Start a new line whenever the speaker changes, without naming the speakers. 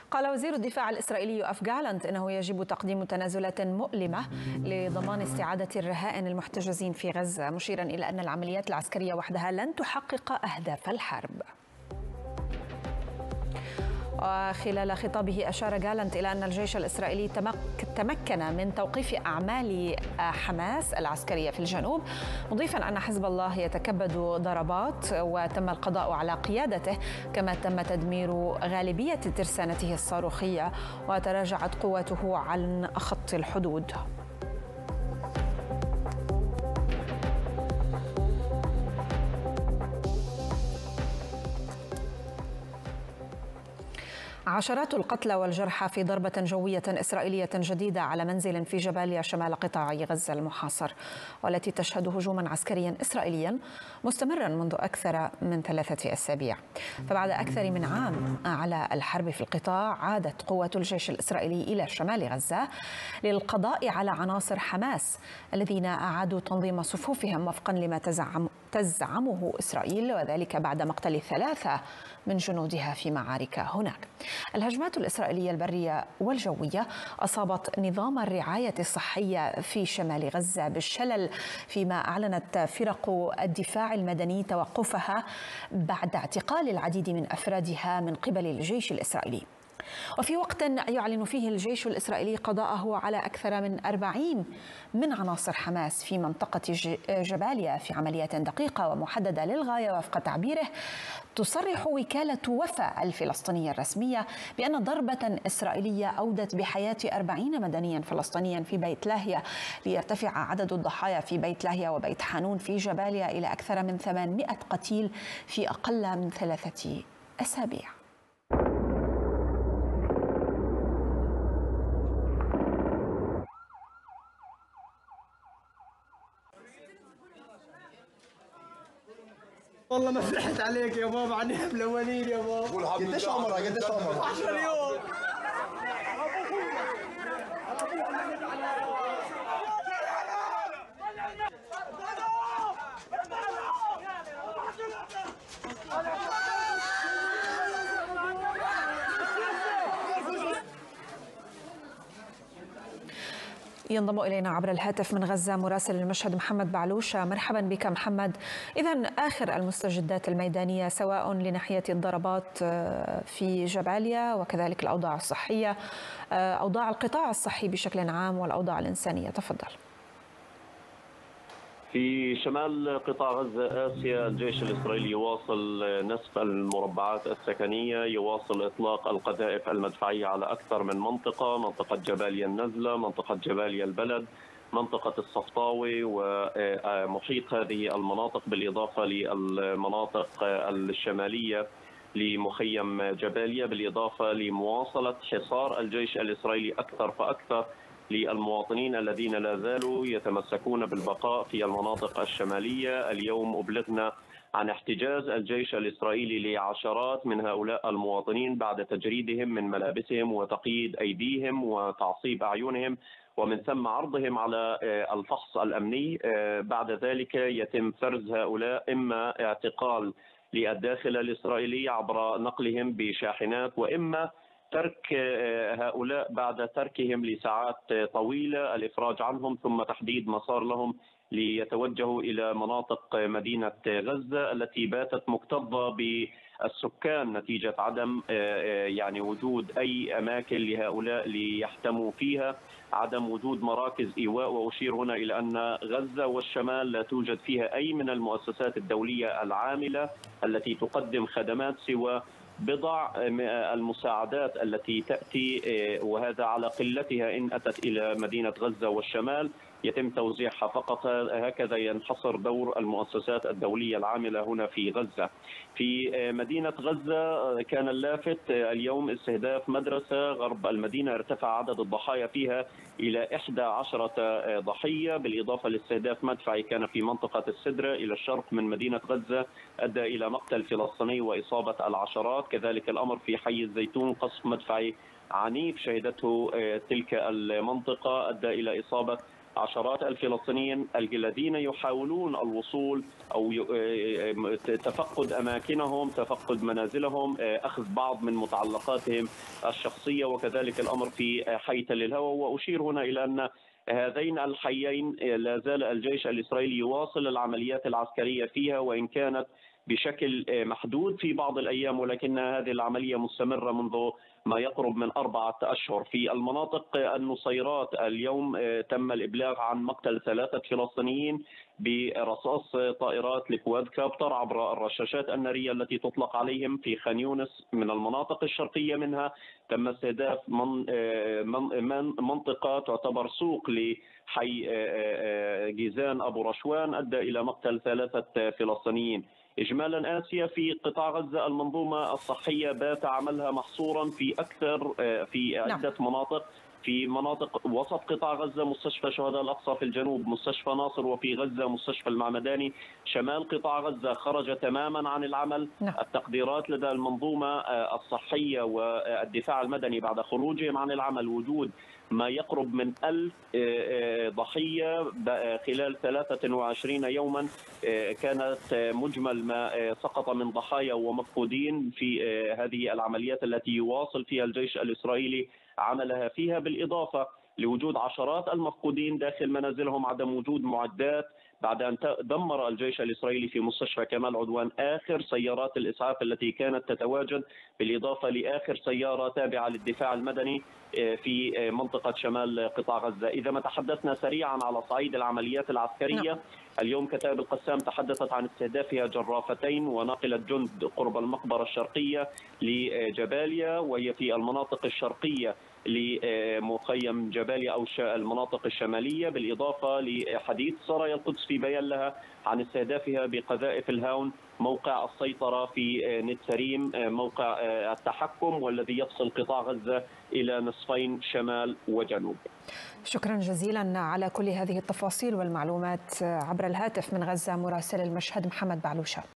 قال وزير الدفاع الإسرائيلي يوآف جالانت إنه يجب تقديم تنازلات مؤلمة لضمان استعادة الرهائن المحتجزين في غزة، مشيرا إلى أن العمليات العسكرية وحدها لن تحقق أهداف الحرب. وخلال خطابه أشار جالانت إلى أن الجيش الإسرائيلي تمكن من توقيف أعمال حماس العسكرية في الجنوب، مضيفا أن حزب الله يتكبد ضربات وتم القضاء على قيادته، كما تم تدمير غالبية ترسانته الصاروخية وتراجعت قوته عن خط الحدود. عشرات القتلى والجرحى في ضربة جوية إسرائيلية جديدة على منزل في جباليا شمال قطاع غزة المحاصر، والتي تشهد هجوما عسكريا إسرائيليا مستمرا منذ أكثر من 3 أسابيع. فبعد أكثر من عام على الحرب في القطاع، عادت قوة الجيش الإسرائيلي إلى شمال غزة للقضاء على عناصر حماس الذين أعادوا تنظيم صفوفهم وفقا لما تزعمه إسرائيل، وذلك بعد مقتل 3 من جنودها في معارك هناك. الهجمات الإسرائيلية البرية والجوية أصابت نظام الرعاية الصحية في شمال غزة بالشلل، فيما أعلنت فرق الدفاع المدني توقفها بعد اعتقال العديد من أفرادها من قبل الجيش الإسرائيلي. وفي وقت يعلن فيه الجيش الإسرائيلي قضاءه على أكثر من 40 من عناصر حماس في منطقة جباليا في عمليات دقيقة ومحددة للغاية وفق تعبيره، تصرح وكالة وفا الفلسطينية الرسمية بأن ضربة إسرائيلية أودت بحياة 40 مدنيا فلسطينيا في بيت لاهيا، ليرتفع عدد الضحايا في بيت لاهيا وبيت حانون في جباليا إلى أكثر من 800 قتيل في أقل من 3 أسابيع.
والله ما فرحت عليك يا بابا عن الاولين يا بابا.
قديش عمرك؟
10 يوم.
ينضم إلينا عبر الهاتف من غزة مراسل المشهد محمد بعلوشة. مرحبا بك محمد. إذن آخر المستجدات الميدانية سواء لناحية الضربات في جباليا وكذلك الأوضاع الصحية، أوضاع القطاع الصحي بشكل عام والأوضاع الإنسانية، تفضل.
في شمال قطاع غزة آسيا، الجيش الإسرائيلي يواصل نسف المربعات السكنية، يواصل إطلاق القذائف المدفعية على أكثر من منطقة جباليا النزلة، منطقة جباليا البلد، منطقة الصفطاوي ومحيط هذه المناطق، بالإضافة للمناطق الشمالية لمخيم جباليا، بالإضافة لمواصلة حصار الجيش الإسرائيلي أكثر فأكثر للمواطنين الذين لا زالوا يتمسكون بالبقاء في المناطق الشمالية. اليوم أبلغنا عن احتجاز الجيش الإسرائيلي لعشرات من هؤلاء المواطنين بعد تجريدهم من ملابسهم وتقييد أيديهم وتعصيب أعينهم، ومن ثم عرضهم على الفحص الأمني. بعد ذلك يتم فرز هؤلاء، إما اعتقال للداخل الإسرائيلي عبر نقلهم بشاحنات، وإما ترك هؤلاء بعد تركهم لساعات طويلة، الإفراج عنهم ثم تحديد مسار لهم ليتوجهوا إلى مناطق مدينة غزة التي باتت مكتظة بالسكان نتيجة عدم وجود أي أماكن لهؤلاء ليحتموا فيها، عدم وجود مراكز إيواء. وأشير هنا إلى أن غزة والشمال لا توجد فيها أي من المؤسسات الدولية العاملة التي تقدم خدمات سوى بضع المساعدات التي تأتي، وهذا على قلتها إن أتت إلى مدينة غزة والشمال، يتم توزيعها فقط. هكذا ينحصر دور المؤسسات الدولية العاملة هنا في غزة. في مدينة غزة كان اللافت اليوم استهداف مدرسة غرب المدينة، ارتفع عدد الضحايا فيها إلى 11 ضحية، بالإضافة لاستهداف مدفعي كان في منطقة السدرة إلى الشرق من مدينة غزة أدى إلى مقتل فلسطيني وإصابة العشرات. كذلك الأمر في حي الزيتون، قصف مدفعي عنيف شهدته تلك المنطقة أدى إلى إصابة عشرات الفلسطينيين الذين يحاولون الوصول أو تفقد أماكنهم، تفقد منازلهم، أخذ بعض من متعلقاتهم الشخصية، وكذلك الأمر في حي تل الهوى. وأشير هنا إلى أن هذين الحيين لا زال الجيش الإسرائيلي يواصل العمليات العسكرية فيها، وإن كانت بشكل محدود في بعض الأيام، ولكن هذه العملية مستمرة منذ ما يقرب من 4 أشهر. في المناطق النصيرات اليوم تم الإبلاغ عن مقتل 3 فلسطينيين برصاص طائرات الكوادكابتر عبر الرشاشات النارية التي تطلق عليهم في خان يونس. من المناطق الشرقية منها تم استهداف منطقة تعتبر سوق لحي جيزان أبو رشوان أدى إلى مقتل 3 فلسطينيين. إجمالا آسيا في قطاع غزة المنظومة الصحية بات عملها محصورا في عدة مناطق. في مناطق وسط قطاع غزة مستشفى شهداء الأقصى في الجنوب، مستشفى ناصر، وفي غزة مستشفى المعمداني. شمال قطاع غزة خرج تماما عن العمل. التقديرات لدى المنظومة الصحية والدفاع المدني بعد خروجهم عن العمل وجود ما يقرب من 1000 ضحية خلال 23 يوما. كانت مجمل ما سقط من ضحايا ومفقودين في هذه العمليات التي يواصل فيها الجيش الإسرائيلي عملها فيها، بالإضافة لوجود عشرات المفقودين داخل منازلهم، عدم وجود معدات بعد أن دمر الجيش الإسرائيلي في مستشفى كمال عدوان آخر سيارات الإسعاف التي كانت تتواجد، بالإضافة لآخر سيارة تابعة للدفاع المدني في منطقة شمال قطاع غزة. إذا ما تحدثنا سريعا على صعيد العمليات العسكرية، اليوم كتائب القسام تحدثت عن استهدافها جرافتين وناقلة جند قرب المقبرة الشرقية لجباليا، وهي في المناطق الشرقية لمخيم جباليا أو المناطق الشمالية، بالإضافة لحديث سرايا القدس في بيان لها عن استهدافها بقذائف الهاون موقع السيطرة في نتسريم، موقع التحكم والذي يفصل قطاع غزة إلى نصفين شمال وجنوب.
شكرا جزيلا على كل هذه التفاصيل والمعلومات عبر الهاتف من غزة مراسل المشهد محمد بعلوشة.